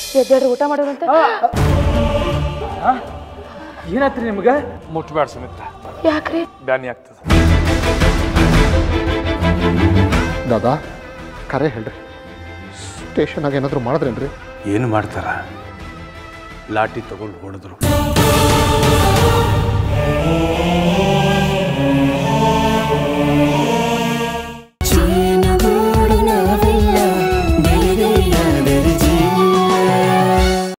ಎದ್ದೇಳ್ರಿ ಊಟ ಮಾಡೋದಂತೆ. ಏನಾತ್ರಿ ನಿಮ್ಗೆ? ಮುಟ್ಬೇಡ ಸುಮಿತ್ರ. ಯಾಕ್ರಿ? ಬ್ಯಾನಿ ಆಗ್ತದೆ. ದಾದಾ ಕರೆ ಹೇಳ್ರಿ, ಸ್ಟೇಷನಾಗ ಏನಾದರೂ ಮಾಡಿದ್ರೇನ್ರಿ? ಏನು ಮಾಡ್ತಾರ? ಲಾಠಿ ತಗೊಂಡು ಹೊಡೆದ್ರು.